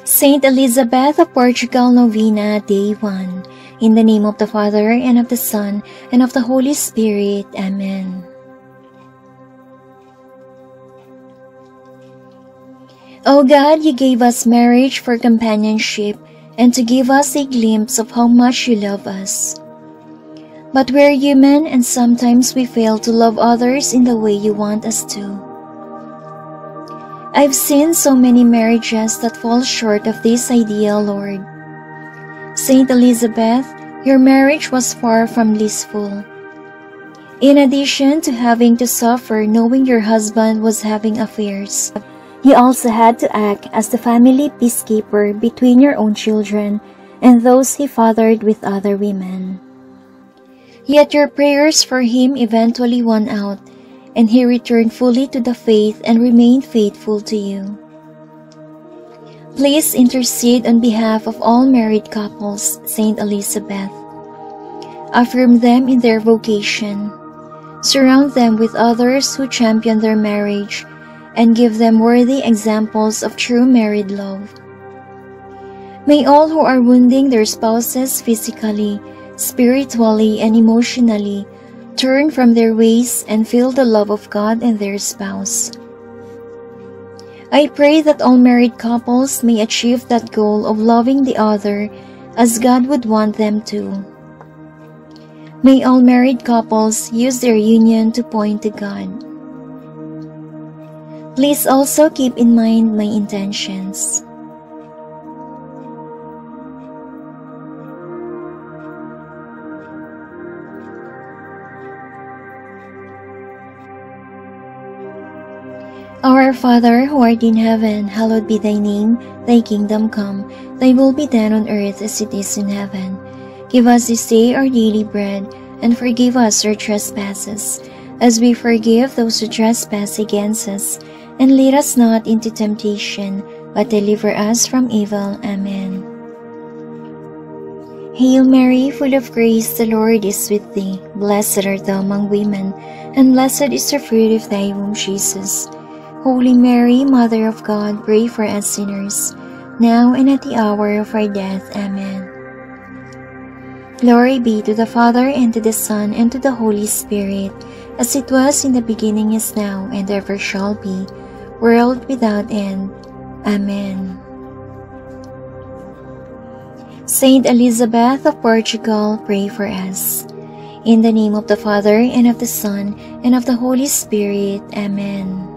Saint Elizabeth of Portugal, Novena, Day 1. In the name of the Father, and of the Son, and of the Holy Spirit. Amen. O God, you gave us marriage for companionship, and to give us a glimpse of how much you love us. But we're human, and sometimes we fail to love others in the way you want us to. I've seen so many marriages that fall short of this ideal, Lord. Saint Elizabeth, your marriage was far from blissful. In addition to having to suffer knowing your husband was having affairs, you also had to act as the family peacekeeper between your own children and those he fathered with other women. Yet your prayers for him eventually won out, and he returned fully to the faith and remained faithful to you. Please intercede on behalf of all married couples, Saint Elizabeth. Affirm them in their vocation. Surround them with others who champion their marriage, and give them worthy examples of true married love. May all who are wounding their spouses physically, spiritually, and emotionally turn from their ways and feel the love of God and their spouse. I pray that all married couples may achieve that goal of loving the other as God would want them to. May all married couples use their union to point to God. Please also keep in mind my intentions. Our Father, who art in heaven, hallowed be thy name. Thy kingdom come, thy will be done on earth as it is in heaven. Give us this day our daily bread, and forgive us our trespasses, as we forgive those who trespass against us. And lead us not into temptation, but deliver us from evil. Amen. Hail Mary, full of grace, the Lord is with thee. Blessed art thou among women, and blessed is the fruit of thy womb, Jesus. Holy Mary, Mother of God, pray for us sinners, now and at the hour of our death. Amen. Glory be to the Father, and to the Son, and to the Holy Spirit, as it was in the beginning, is now, and ever shall be, world without end. Amen. Saint Elizabeth of Portugal, pray for us. In the name of the Father, and of the Son, and of the Holy Spirit. Amen.